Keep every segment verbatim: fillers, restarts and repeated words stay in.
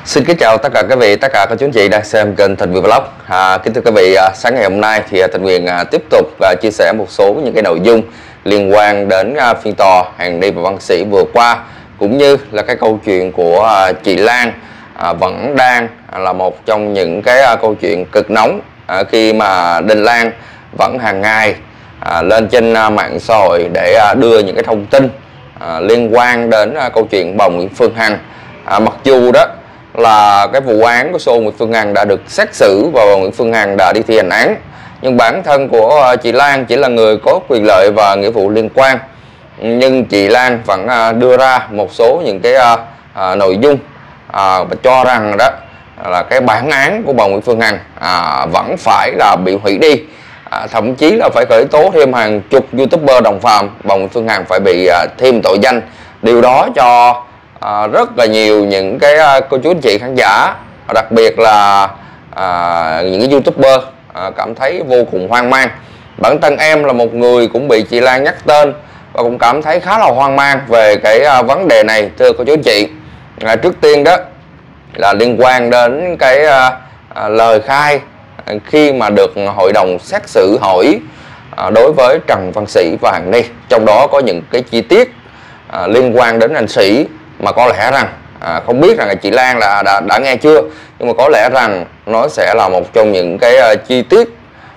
Xin kính chào tất cả quý vị, tất cả các chú anh chị đang xem kênh Thịnh Nguyễn Vlog. À, kính thưa quý vị, à, sáng ngày hôm nay thì Thịnh Nguyễn à, tiếp tục à, chia sẻ một số những cái nội dung liên quan đến à, phiên tòa Hàn Ni và Văn Sĩ vừa qua, cũng như là cái câu chuyện của à, chị Lan à, vẫn đang à, là một trong những cái à, câu chuyện cực nóng à, khi mà Đinh Lan vẫn hàng ngày à, lên trên à, mạng xã hội để à, đưa những cái thông tin à, liên quan đến à, câu chuyện bà Nguyễn Phương Hằng. À, mặc dù đó là cái vụ án của show Nguyễn Phương Hằng đã được xét xử và Nguyễn Phương Hằng đã đi thi hành án, nhưng bản thân của chị Lan chỉ là người có quyền lợi và nghĩa vụ liên quan. Nhưng chị Lan vẫn đưa ra một số những cái à, à, nội dung à, và cho rằng đó là cái bản án của bà Nguyễn Phương Hằng à, vẫn phải là bị hủy đi, à, thậm chí là phải khởi tố thêm hàng chục YouTuber đồng phạm. Bà Nguyễn Phương Hằng phải bị à, thêm tội danh. Điều đó cho À, rất là nhiều những cái uh, cô chú anh chị khán giả, đặc biệt là à, những cái YouTuber à, cảm thấy vô cùng hoang mang. Bản thân em là một người cũng bị chị Lan nhắc tên và cũng cảm thấy khá là hoang mang về cái uh, vấn đề này, thưa cô chú anh chị. À, trước tiên đó là liên quan đến cái uh, uh, lời khai khi mà được hội đồng xét xử hỏi uh, đối với Trần Văn Sĩ và Hàn Ni, trong đó có những cái chi tiết uh, liên quan đến anh Sĩ mà có lẽ rằng à, không biết rằng chị Lan là đã, đã nghe chưa, nhưng mà có lẽ rằng nó sẽ là một trong những cái uh, chi tiết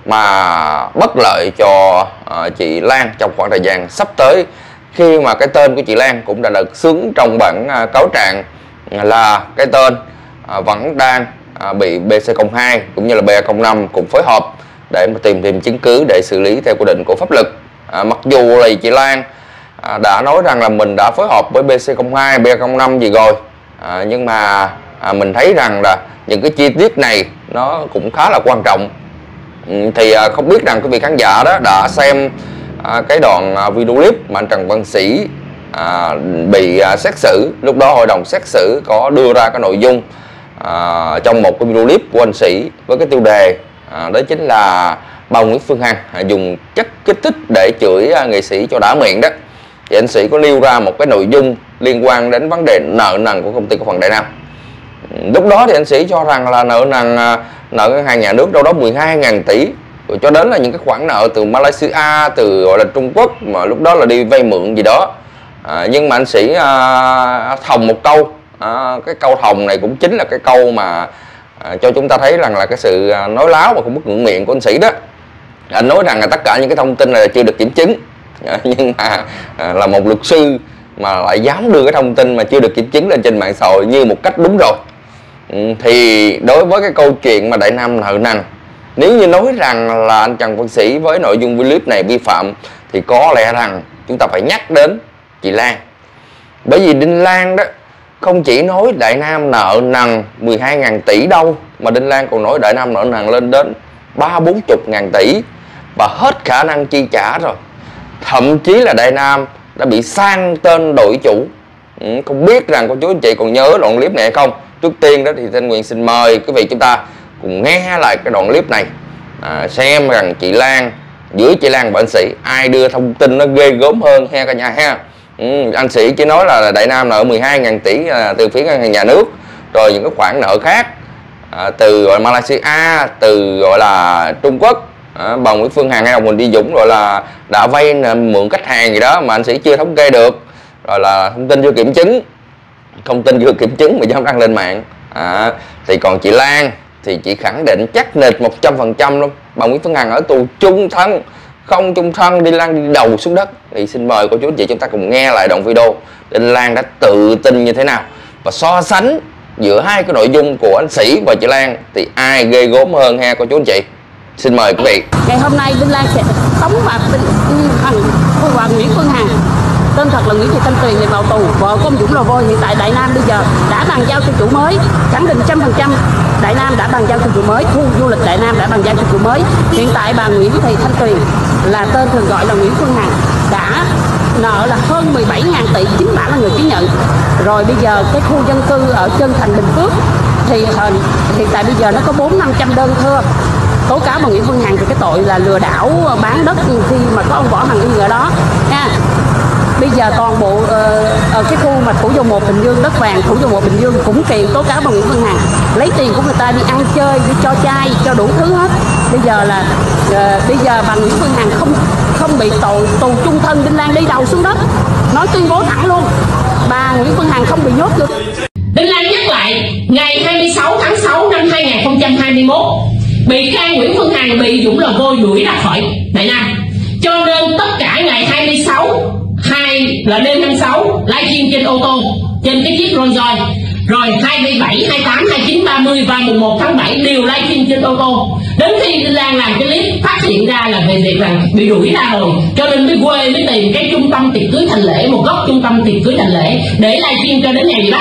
mà bất lợi cho uh, chị Lan trong khoảng thời gian sắp tới, khi mà cái tên của chị Lan cũng đã được xướng trong bản uh, cáo trạng là cái tên uh, vẫn đang uh, bị B C không hai cũng như là B A không năm cùng phối hợp để mà tìm tìm chứng cứ để xử lý theo quy định của pháp luật. Uh, mặc dù là chị Lan À, đã nói rằng là mình đã phối hợp với B C không hai, B A không năm gì rồi, à, nhưng mà à, mình thấy rằng là những cái chi tiết này nó cũng khá là quan trọng. Ừ, thì à, không biết rằng quý vị khán giả đó đã xem à, cái đoạn à, video clip mà anh Trần Văn Sĩ à, bị à, xét xử. Lúc đó hội đồng xét xử có đưa ra cái nội dung à, trong một cái video clip của anh Sĩ với cái tiêu đề à, đó chính là bà Nguyễn Phương Hằng à, dùng chất kích thích để chửi à, nghệ sĩ cho đã miệng đó. Thì anh Sĩ có nêu ra một cái nội dung liên quan đến vấn đề nợ nần của công ty cổ phần Đại Nam. Lúc đó thì anh Sĩ cho rằng là nợ nần, nợ ngân hàng nhà nước đâu đó mười hai nghìn tỷ, rồi cho đến là những cái khoản nợ từ Malaysia, từ gọi là Trung Quốc mà lúc đó là đi vay mượn gì đó. À, nhưng mà anh Sĩ à, thòng một câu, à, cái câu thòng này cũng chính là cái câu mà à, cho chúng ta thấy rằng là cái sự nói láo mà không biết ngượng miệng của anh Sĩ đó. Anh nói rằng là tất cả những cái thông tin này chưa được kiểm chứng. À, nhưng mà à, là một luật sư mà lại dám đưa cái thông tin mà chưa được kiểm chứng lên trên mạng xã hội như một cách đúng rồi. Ừ, thì đối với cái câu chuyện mà Đại Nam nợ nần, nếu như nói rằng là anh Trần Văn Sĩ với nội dung clip này vi phạm thì có lẽ rằng chúng ta phải nhắc đến chị Lan. Bởi vì Đinh Lan đó không chỉ nói Đại Nam nợ nần mười hai nghìn tỷ đâu, mà Đinh Lan còn nói Đại Nam nợ nần lên đến ba bốn chục ngàn tỷ và hết khả năng chi trả rồi. Thậm chí là Đại Nam đã bị sang tên đổi chủ. Ừ, không biết rằng cô chú anh chị còn nhớ đoạn clip này hay không. Trước tiên đó thì Thanh Nguyễn xin mời quý vị chúng ta cùng nghe lại cái đoạn clip này, à, xem rằng chị Lan, giữa chị Lan và anh Sĩ ai đưa thông tin nó ghê gớm hơn ha cả nhà ha. Ừ, anh Sĩ chỉ nói là Đại Nam nợ mười hai nghìn tỷ à, từ phía ngân hàng nhà nước, rồi những cái khoản nợ khác à, từ gọi Malaysia, từ gọi là Trung Quốc. À, bà Nguyễn Phương Hằng hay ông Huỳnh Đi Dũng gọi là đã vay mượn khách hàng gì đó mà anh Sĩ chưa thống kê được, rồi là thông tin chưa kiểm chứng, thông tin chưa kiểm chứng mà dám đăng lên mạng. À, thì còn chị Lan thì chị khẳng định chắc nịch một trăm phần trăm luôn, bà Nguyễn Phương Hằng ở tù chung thân, không chung thân, Đinh Lan đi đầu xuống đất. Thì xin mời cô chú anh chị chúng ta cùng nghe lại đoạn video Đinh Lan đã tự tin như thế nào và so sánh giữa hai cái nội dung của anh Sĩ và chị Lan thì ai ghê gớm hơn ha cô chú anh chị. Xin mời quý vị. Ngày hôm nay Đinh Lan sẽ tống bạc Phương Hoàng Nguyễn Phương Hằng, tên thật là Nguyễn Thị Thanh Tuyền, để vào tù. Vợ của ông Dũng Lò Vôi. Hiện tại Đại Nam bây giờ đã bàn giao cho chủ mới, khẳng định trăm phần trăm Đại Nam đã bàn giao cho chủ mới, khu du lịch Đại Nam đã bàn giao cho chủ mới. Hiện tại bà Nguyễn Thị Thanh Tuyền là tên thường gọi là Nguyễn Phương Hằng đã nợ là hơn mười bảy nghìn tỷ, chính bà là người ký nhận. Rồi bây giờ cái khu dân cư ở Trân Thành, Bình Phước thì hiện tại bây giờ nó có bốn năm trăm đơn thưa tố cáo bà Nguyễn Phương Hằng về cái tội là lừa đảo bán đất khi mà có ông Võ Hằng Yên ở đó nha. bây giờ toàn bộ uh, ở cái khu mà Thủ Dầu Một Bình Dương, đất vàng Thủ Dầu Một Bình Dương cũng kiện tố cáo bà Nguyễn Phương Hằng lấy tiền của người ta đi ăn chơi, đi cho trai, cho đủ thứ hết. Bây giờ là uh, bây giờ bà Nguyễn Phương Hằng không không bị tội tù chung thân, Đinh Lan đi đầu xuống đất, nói tuyên bố thẳng luôn, bà Nguyễn Phương Hằng không bị nhốt được. Đinh Lan nhắc lại, ngày hai mươi sáu tháng sáu năm hai nghìn không trăm hai mươi mốt, bị can Nguyễn Phương Hằng bị Dũng Lò Vôi đuổi ra khỏi Đại Nam. Cho nên tất cả ngày hai mươi sáu, hai là đêm hai mươi sáu livestream trên ô tô, trên cái chiếc Rolls Royce, rồi hai mươi bảy, hai mươi tám, hai mươi chín, ba mươi và mùng một tháng bảy đều livestream trên ô tô. Đến khi Đinh Lan làm cái clip phát hiện ra là về việc rằng bị đuổi ra rồi, cho nên mới quê mới tìm cái trung tâm tiệc cưới Thành Lễ, một góc trung tâm tiệc cưới Thành Lễ để livestream cho đến ngày bị bắt.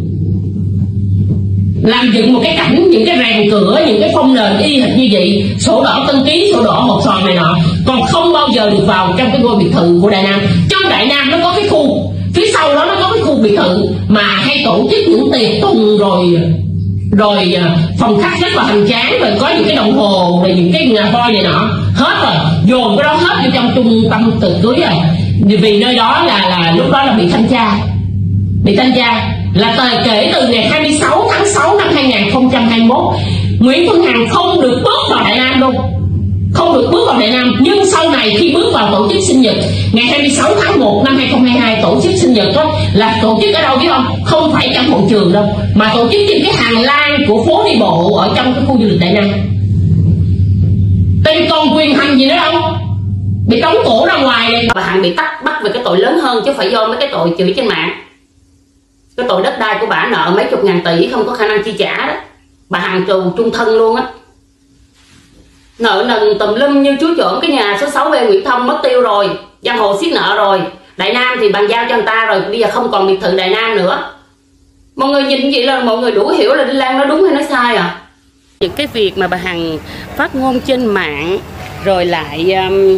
Làm dựng một cái cảnh, những cái rèm cửa, những cái phong nền y hệt như vậy, sổ đỏ tân ký, sổ đỏ hộp sòn này nọ, còn không bao giờ được vào trong cái ngôi biệt thự của Đại Nam. Trong Đại Nam nó có cái khu, phía sau đó nó có cái khu biệt thự mà hay tổ chức những tiệc tùng, rồi rồi phòng khách rất là hoành tráng, rồi có những cái đồng hồ, rồi những cái ngà voi này nọ, hết rồi, dồn cái đó hết vô trong trung tâm tiệc cưới rồi. Vì nơi đó là là lúc đó là bị thanh tra, bị thanh tra là tờ kể từ ngày hai mươi sáu tháng sáu năm hai nghìn không trăm hai mươi mốt, Nguyễn Phương Hằng không được bước vào Đại Nam luôn, không được bước vào Đại Nam. Nhưng sau này khi bước vào tổ chức sinh nhật ngày hai mươi sáu tháng một năm hai nghìn không trăm hai mươi hai, tổ chức sinh nhật đó là tổ chức ở đâu biết không? Không phải trong hội trường đâu, mà tổ chức trên cái hành lang của phố đi bộ ở trong cái khu du lịch Đại Nam. Tại vì còn quyền hành gì nữa đâu, bị tống cổ ra ngoài này. Bà Hằng bị bắt bắt về cái tội lớn hơn, chứ phải do mấy cái tội chửi trên mạng. Cái tội đất đai của bà nợ mấy chục ngàn tỷ không có khả năng chi trả đó, bà Hằng tù chung thân luôn á. Nợ nần tùm lum như chú trộm cái nhà số sáu B Nguyễn Thông mất tiêu rồi, giang hồ siết nợ rồi. Đại Nam thì bàn giao cho người ta rồi, bây giờ không còn biệt thự Đại Nam nữa. Mọi người nhìn vậy là mọi người đủ hiểu là Đinh Lan nói đúng hay nói sai à. Những cái việc mà bà Hằng phát ngôn trên mạng rồi lại um,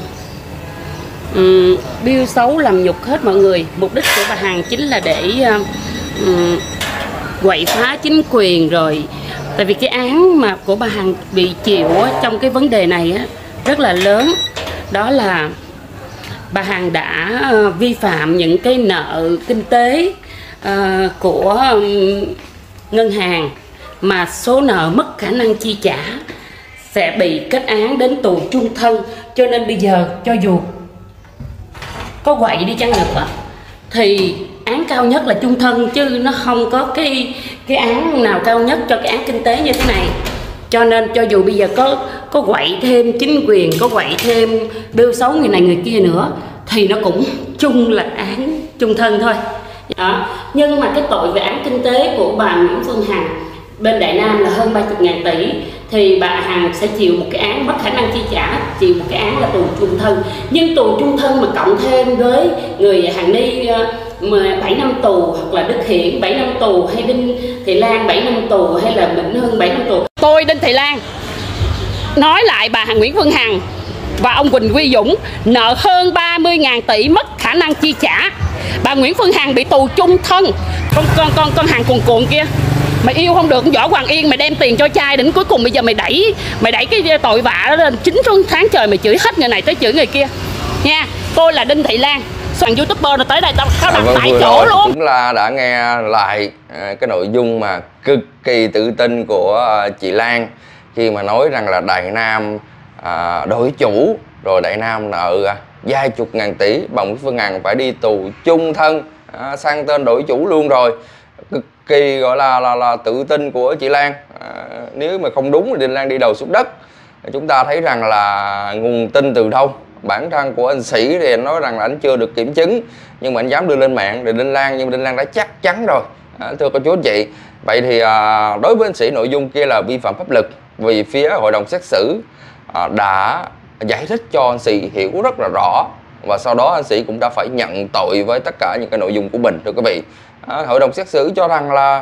um, biêu xấu làm nhục hết mọi người, mục đích của bà Hằng chính là để um, um, quậy phá chính quyền rồi. Tại vì cái án mà của bà Hằng bị chịu á, trong cái vấn đề này á, rất là lớn. Đó là bà Hằng đã uh, vi phạm những cái nợ kinh tế uh, của um, ngân hàng, mà số nợ mất khả năng chi trả sẽ bị kết án đến tù chung thân. Cho nên bây giờ cho dù có quậy đi chăng nữa thì án cao nhất là chung thân, chứ nó không có cái cái án nào cao nhất cho cái án kinh tế như thế này. Cho nên cho dù bây giờ có có quậy thêm chính quyền, có quậy thêm bêu xấu người này người kia nữa, thì nó cũng chung là án chung thân thôi. Đó. Nhưng mà cái tội về án kinh tế của bà Nguyễn Phương Hằng bên Đại Nam là hơn ba mươi ngàn tỷ, thì bà Hằng sẽ chịu một cái án mất khả năng chi trả, chịu một cái án là tù chung thân. Nhưng tù chung thân mà cộng thêm với người Hằng Ni bảy năm tù, hoặc là Đức Hiển bảy năm tù, hay Đinh Thị Lan bảy năm tù, hay là Bình Hưng bảy năm tù. Tôi Đinh Thị Lan nói lại bà Hằng Nguyễn Phương Hằng và ông Quỳnh Quy Dũng nợ hơn ba mươi ngàn tỷ mất khả năng chi trả. Bà Nguyễn Phương Hằng bị tù chung thân. Con con con con Hằng cuồn cuộn kia, mày yêu không được Võ Hoàng Yên, mày đem tiền cho trai, đến cuối cùng bây giờ mày đẩy mày đẩy cái tội vạ đó lên chín tháng trời, mày chửi hết người này tới chửi người kia nha. Tôi là Đinh Thị Lan, soạn youtuber rồi tới đây tao tao đặt à, vâng, tại chỗ luôn. Chúng là đã nghe lại cái nội dung mà cực kỳ tự tin của chị Lan khi mà nói rằng là Đại Nam à, đổi chủ, rồi Đại Nam nợ à, vài chục ngàn tỷ, bà Nguyễn Phương Hằng phải đi tù chung thân, à, sang tên đổi chủ luôn rồi. Cực kỳ gọi là là, là tự tin của chị Lan. À, nếu mà không đúng thì Đinh Lan đi đầu xuống đất. Chúng ta thấy rằng là nguồn tin từ đâu? Bản thân của anh Sĩ thì anh nói rằng là anh chưa được kiểm chứng, nhưng mà anh dám đưa lên mạng thì Đinh Lan, nhưng mà Đinh Lan đã chắc chắn rồi. À, thưa cô chú anh chị, vậy thì à, đối với anh Sĩ nội dung kia là vi phạm pháp luật, vì phía hội đồng xét xử à, đã giải thích cho anh Sĩ hiểu rất là rõ, và sau đó anh Sĩ cũng đã phải nhận tội với tất cả những cái nội dung của mình. Thưa quý vị, à, hội đồng xét xử cho rằng là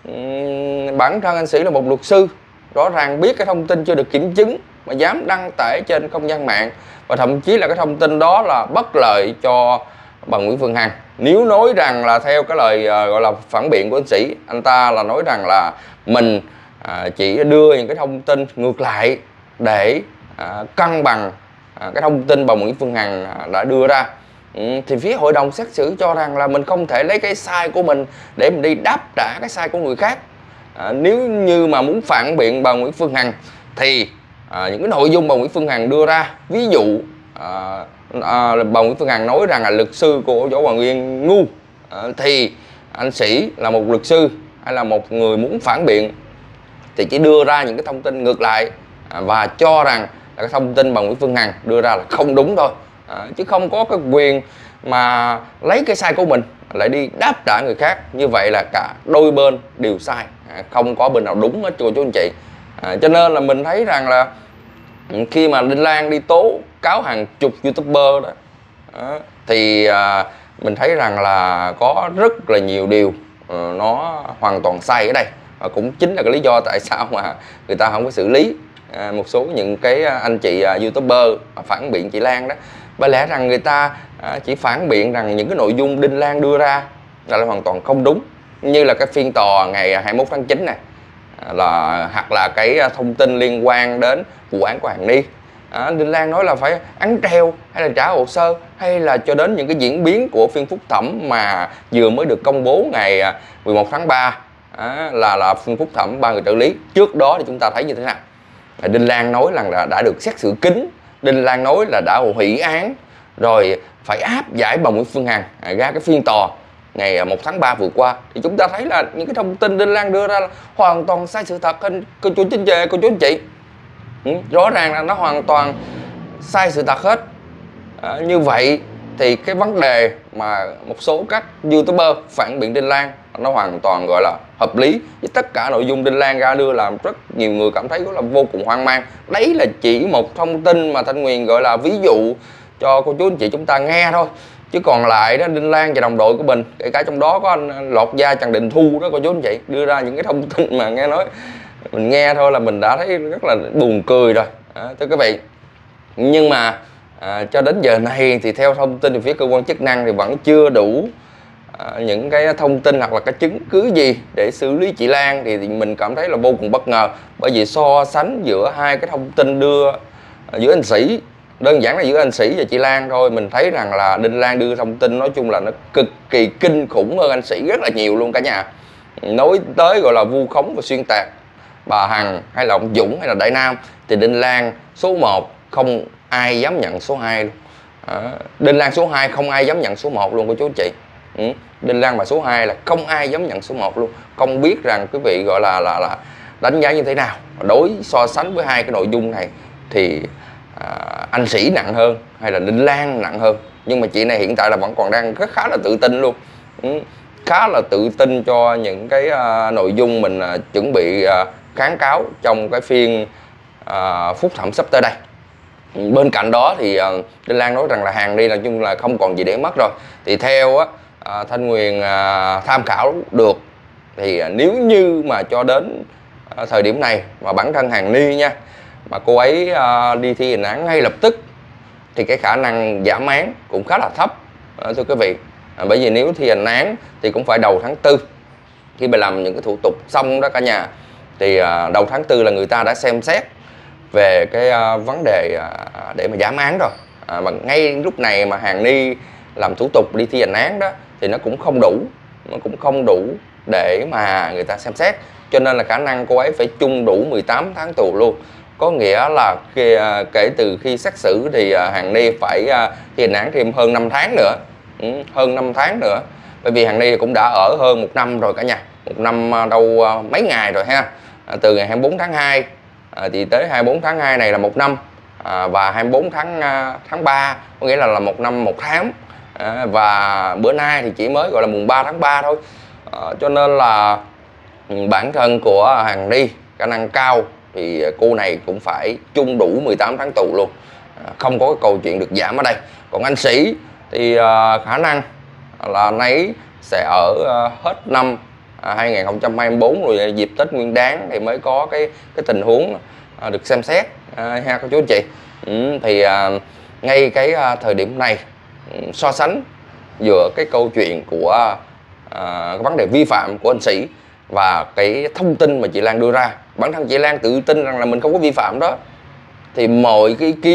um, bản thân anh Sĩ là một luật sư, rõ ràng biết cái thông tin chưa được kiểm chứng mà dám đăng tải trên không gian mạng, và thậm chí là cái thông tin đó là bất lợi cho bà Nguyễn Phương Hằng. Nếu nói rằng là theo cái lời uh, gọi là phản biện của anh Sĩ, anh ta là nói rằng là mình uh, chỉ đưa những cái thông tin ngược lại để uh, cân bằng uh, cái thông tin bà Nguyễn Phương Hằng uh, đã đưa ra. Ừ, thì phía hội đồng xét xử cho rằng là mình không thể lấy cái sai của mình để mình đi đáp trả cái sai của người khác. À, nếu như mà muốn phản biện bà Nguyễn Phương Hằng thì à, những cái nội dung bà Nguyễn Phương Hằng đưa ra, ví dụ à, à, bà Nguyễn Phương Hằng nói rằng là luật sư của Võ Hoàng Yên ngu, à, thì anh Sĩ là một luật sư hay là một người muốn phản biện thì chỉ đưa ra những cái thông tin ngược lại, à, và cho rằng là cái thông tin bà Nguyễn Phương Hằng đưa ra là không đúng thôi, à, chứ không có cái quyền mà lấy cái sai của mình lại đi đáp trả người khác. Như vậy là cả đôi bên đều sai, à, không có bên nào đúng hết cô chú anh chị. À, cho nên là mình thấy rằng là khi mà Đinh Lan đi tố cáo hàng chục YouTuber đó, đó thì à, mình thấy rằng là có rất là nhiều điều uh, nó hoàn toàn sai ở đây, và cũng chính là cái lý do tại sao mà người ta không có xử lý à, một số những cái anh chị uh, YouTuber phản biện chị Lan đó. Bởi lẽ rằng người ta à, chỉ phản biện rằng những cái nội dung Đinh Lan đưa ra là, là hoàn toàn không đúng, như là cái phiên tòa ngày hai mươi mốt tháng chín này, là hoặc là cái thông tin liên quan đến vụ án của Hàn Ni. À, Đinh Lan nói là phải án treo hay là trả hồ sơ, hay là cho đến những cái diễn biến của phiên phúc thẩm mà vừa mới được công bố ngày mười một tháng ba, à, là là phiên phúc thẩm ba người trợ lý. Trước đó thì chúng ta thấy như thế nào? À, Đinh Lan nói rằng là đã được xét xử kín, Đinh Lan nói là đã hủy án, rồi phải áp giải bà Nguyễn Phương Hằng à, ra cái phiên tòa ngày một tháng ba vừa qua. Thì chúng ta thấy là những cái thông tin Đinh Lan đưa ra là hoàn toàn sai sự thật, cô chú chính chị, cô chú anh chị. Ừ, rõ ràng là nó hoàn toàn sai sự thật hết. À, như vậy thì cái vấn đề mà một số các YouTuber phản biện Đinh Lan nó hoàn toàn gọi là hợp lý, với tất cả nội dung Đinh Lan ra đưa làm rất nhiều người cảm thấy rất là vô cùng hoang mang. Đấy là chỉ một thông tin mà Thanh Nguyên gọi là ví dụ cho cô chú anh chị chúng ta nghe thôi, chứ còn lại đó, Đinh Lan và đồng đội của mình, kể cả trong đó có anh Lọt Da Trần Đình Thu đó cô chú anh chị, đưa ra những cái thông tin mà nghe nói mình nghe thôi là mình đã thấy rất là buồn cười rồi, à, thưa quý vị. Nhưng mà à, cho đến giờ này thì theo thông tin từ phía cơ quan chức năng thì vẫn chưa đủ à, những cái thông tin hoặc là cái chứng cứ gì để xử lý chị Lan. Thì, thì mình cảm thấy là vô cùng bất ngờ, bởi vì so sánh giữa hai cái thông tin đưa à, giữa anh Sĩ, đơn giản là giữa anh Sĩ và chị Lan thôi, mình thấy rằng là Đinh Lan đưa thông tin nói chung là nó cực kỳ kinh khủng hơn anh Sĩ rất là nhiều luôn cả nhà. Nói tới gọi là vu khống và xuyên tạc bà Hằng hay là ông Dũng hay là Đại Nam thì Đinh Lan số một, không ai dám nhận số hai luôn. À, Đinh Lan số hai không ai dám nhận số một luôn cô chú chị. Ừ. Đinh Lan mà số hai là không ai dám nhận số một luôn. Không biết rằng quý vị gọi là là là đánh giá như thế nào. Đối so sánh với hai cái nội dung này thì à, anh Sĩ nặng hơn hay là Đinh Lan nặng hơn. Nhưng mà chị này hiện tại là vẫn còn đang rất khá là tự tin luôn. Ừ. Khá là tự tin cho những cái uh, nội dung mình uh, chuẩn bị uh, kháng cáo trong cái phiên uh, phúc thẩm sắp tới đây. Bên cạnh đó thì uh, Đinh Lan nói rằng là Hàn Ni là chung là không còn gì để mất rồi. Thì theo uh, Thanh Nguyên uh, tham khảo được thì uh, nếu như mà cho đến uh, thời điểm này mà bản thân Hàn Ni nha, mà cô ấy uh, đi thi hành án ngay lập tức thì cái khả năng giảm án cũng khá là thấp, uh, thưa quý vị. À, bởi vì nếu thi hành án thì cũng phải đầu tháng tư, khi mà làm những cái thủ tục xong đó cả nhà, thì à, đầu tháng tư là người ta đã xem xét về cái à, vấn đề à, để mà giảm án rồi. À, mà ngay lúc này mà Hàn Ni làm thủ tục đi thi hành án đó thì nó cũng không đủ, nó cũng không đủ để mà người ta xem xét, cho nên là khả năng cô ấy phải chung đủ mười tám tháng tù luôn. Có nghĩa là khi, à, kể từ khi xét xử thì à, Hàn Ni phải à, thi hành án thêm hơn năm tháng nữa. Ừ, hơn năm tháng nữa, bởi vì Hàn Ni cũng đã ở hơn một năm rồi cả nhà, một năm đâu mấy ngày rồi ha, à, từ ngày hai mươi bốn tháng hai à, thì tới hai mươi bốn tháng hai này là một năm, à, và hai mươi bốn tháng tháng ba có nghĩa là là một năm một tháng, à, và bữa nay thì chỉ mới gọi là mùng ba tháng ba thôi, à, cho nên là bản thân của Hàn Ni khả năng cao thì cô này cũng phải chung đủ mười tám tháng tù luôn, à, không có cái câu chuyện được giảm ở đây. Còn anh Sĩ thì uh, khả năng là anh ấy sẽ ở uh, hết năm uh, hai nghìn không trăm hai mươi tư, rồi dịp Tết Nguyên Đán thì mới có cái cái tình huống uh, được xem xét, uh, ha cô chú anh chị. Ừ, thì uh, ngay cái uh, thời điểm này um, so sánh giữa cái câu chuyện của uh, cái vấn đề vi phạm của anh Sĩ và cái thông tin mà chị Lan đưa ra, bản thân chị Lan tự tin rằng là mình không có vi phạm đó, thì mọi cái ý kiến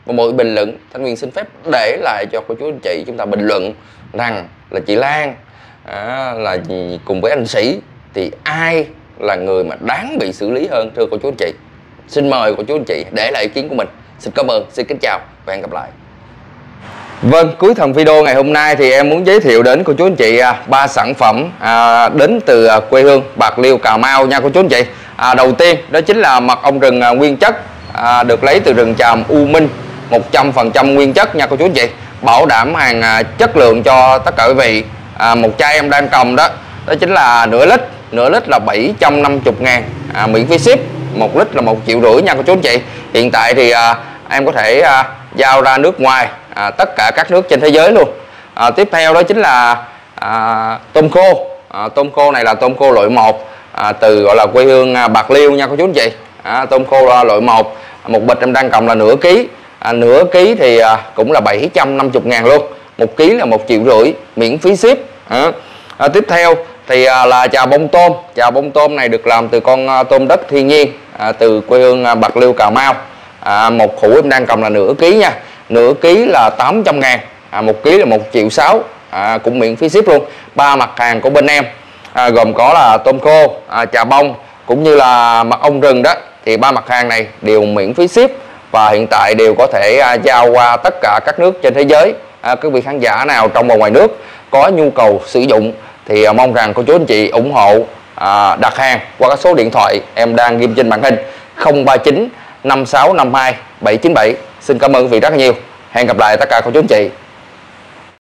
Và mọi bình luận Thanh Huyền xin phép để lại cho cô chú anh chị chúng ta bình luận rằng là chị Lan à, là cùng với anh Sĩ thì ai là người mà đáng bị xử lý hơn, thưa cô chú anh chị. Xin mời cô chú anh chị để lại ý kiến của mình. Xin cảm ơn, xin kính chào và hẹn gặp lại. Vâng, cuối phần video ngày hôm nay thì em muốn giới thiệu đến cô chú anh chị ba sản phẩm à, đến từ quê hương Bạc Liêu, Cà Mau nha cô chú anh chị. À, đầu tiên đó chính là mật ong rừng à, nguyên chất à, được lấy từ rừng tràm U Minh, một trăm phần trăm nguyên chất nha cô chú anh chị. Bảo đảm hàng à, chất lượng cho tất cả quý vị. À, một chai em đang cầm đó, đó chính là nửa lít, nửa lít là bảy trăm năm mươi ngàn, à, miễn phí ship. Một lít là một triệu rưỡi nha cô chú anh chị. Hiện tại thì à, em có thể à, giao ra nước ngoài, à, tất cả các nước trên thế giới luôn. À, tiếp theo đó chính là à, tôm khô. À, tôm khô này là tôm khô loại một, à, từ gọi là quê hương à, Bạc Liêu nha cô chú anh chị. À, tôm khô là loại một, một bịch em đang cầm là nửa ký, à, nửa ký thì à, cũng là bảy trăm năm mươi ngàn luôn, một ký là một triệu rưỡi, miễn phí ship. À, à, tiếp theo thì à, là chà bông tôm. Chà bông tôm này được làm từ con à, tôm đất thiên nhiên, à, từ quê hương à, Bạc Liêu, Cà Mau. À, một hũ em đang cầm là nửa ký nha, nửa ký là tám trăm ngàn, à, một ký là một triệu sáu, à, cũng miễn phí ship luôn. Ba mặt hàng của bên em à, gồm có là tôm khô, à, chà bông cũng như là mật ong rừng đó, thì ba mặt hàng này đều miễn phí ship và hiện tại đều có thể à, giao qua tất cả các nước trên thế giới. À, quý vị khán giả nào trong và ngoài nước có nhu cầu sử dụng thì à, mong rằng cô chú anh chị ủng hộ à, đặt hàng qua các số điện thoại em đang ghim trên màn hình không ba chín năm sáu năm hai bảy chín bảy. Xin cảm ơn quý vị rất nhiều. Hẹn gặp lại tất cả cô chú anh chị